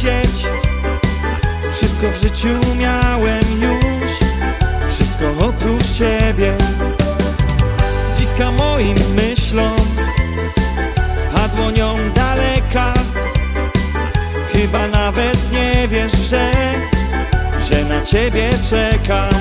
powiedzieć. Wszystko w życiu miałem już, wszystko oprócz ciebie. Bliska moim myślom, a dłonią daleka. Chyba nawet nie wiesz, że na ciebie czekam.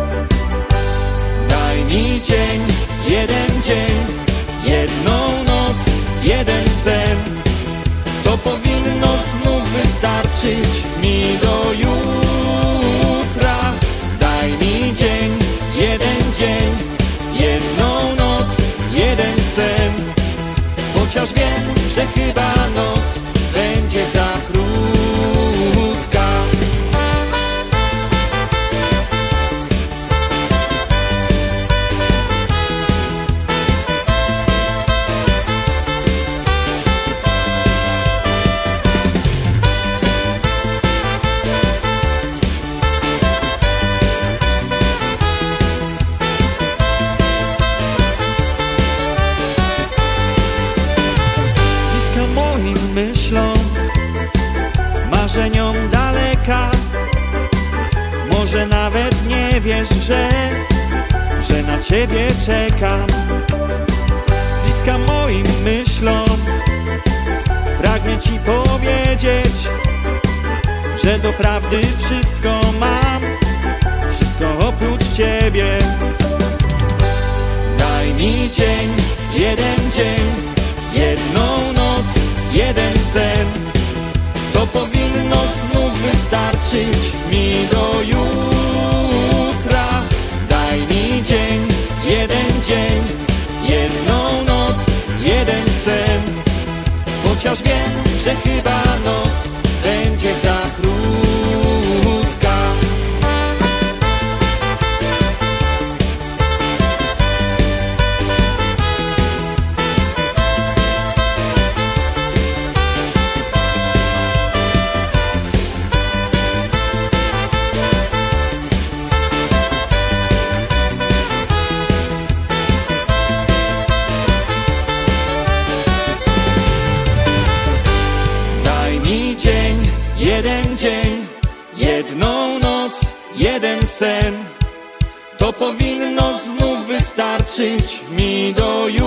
Daj mi dzień, jeden dzień, jedną noc, jeden sen. To powinno znów wystarczyć mi do jutra. Daj mi dzień, jeden dzień, jedną noc, jeden sen. Chociaż wiem, że chyba noc będzie za krótka. Myślą, marzeniom daleka. Może nawet nie wiesz, że na ciebie czekam. Bliska moim myślom, pragnę ci powiedzieć, że doprawdy wszystko mam, wszystko oprócz ciebie. Daj mi dzień, jeden dzień, jedną noc, jeden sen. To powinno znów wystarczyć mi do jutra. Daj mi dzień, jeden dzień, jedną noc, jeden sen. Chociaż wiem, że chyba noc będzie za krótka. Jeden dzień, jedną noc, jeden sen. To powinno znów wystarczyć mi do